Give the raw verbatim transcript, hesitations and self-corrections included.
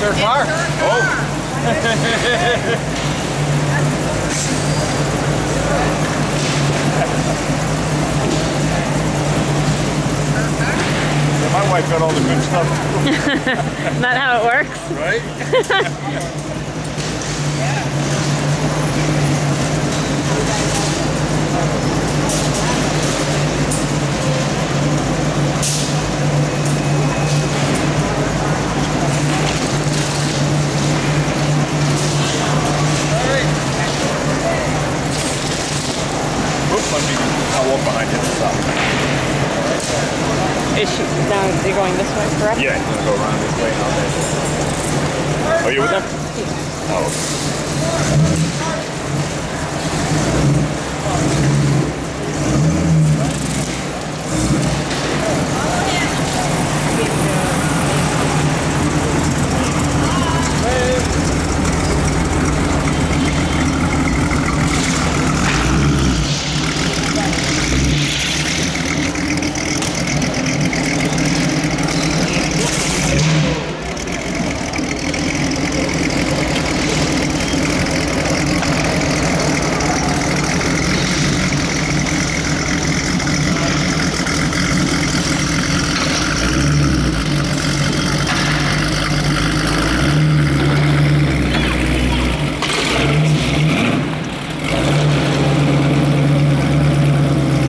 her car. Oh. My wife got all the good stuff. Isn't that how it works? Right? Oops, let me, I'll walk behind you. Stop. Is she now? You're going this way, correct? Yeah, I'm gonna go around this way now. Are you with them? Oh.